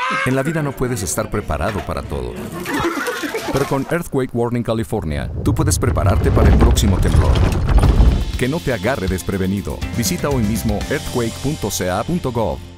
En la vida no puedes estar preparado para todo. Pero con Earthquake Warning California, tú puedes prepararte para el próximo temblor. Que no te agarre desprevenido. Visita hoy mismo earthquake.ca.gov.